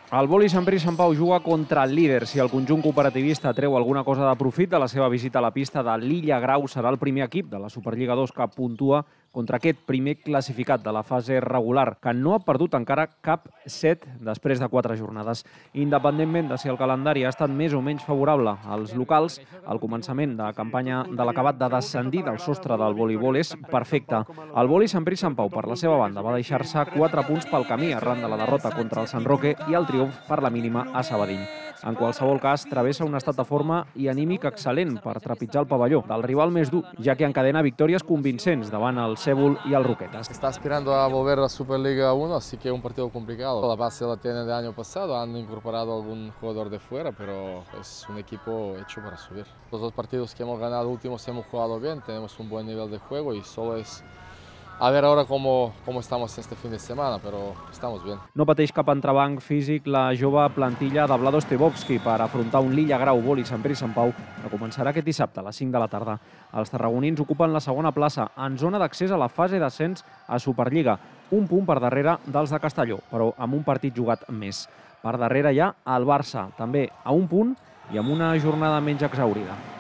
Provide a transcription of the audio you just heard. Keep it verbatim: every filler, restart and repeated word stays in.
El vòlei Sant Pere i Sant Pau juga contra el líder. Si el conjunt cooperativista treu alguna cosa de profit de la seva visita a la pista de l'Illa Grau, serà el primer equip de la Superliga dos que puntua contra aquest primer classificat de la fase regular, que no ha perdut encara cap set després de quatre jornades. Independentment de si el calendari ha estat més o menys favorable als locals, el començament de campanya de l'acabat de descendir del sostre del voleibol és perfecte. El vòlei Sant Pere i Sant Pau, per la seva banda, va deixar-se quatre punts pel camí arran de la derrota contra el Sant Roque i el triomf per la mínima a Sabadell. En qualsevol cas, travessa un estat de forma i anímic excel·lent per trepitjar el pavelló del rival més dur, ja que encadena victòries convincents davant el Cebul y el Roquetas. Está aspirando a volver a la Superliga uno, así que es un partido complicado. La base la tiene del año pasado, han incorporado algún jugador de fuera, pero es un equipo hecho para subir. Los dos partidos que hemos ganado últimos hemos jugado bien, tenemos un buen nivel de juego y solo es a ver ahora cómo, cómo estamos este fin de semana, pero estamos bien. No pateix cap entrebanc físic la jove plantilla de Vlado Stebovski per afrontar un Lilla Grau vòlei Sant Pere i Sant Pau que començarà aquest dissabte a les cinc de la tarda. Els tarragonins ocupen la segona plaça en zona d'accés a la fase d'ascens a Superliga, un punt per darrere dels de Castelló, però amb un partit jugat més. Per darrere hi ha el Barça, també a un punt i amb una jornada menys exhaurida.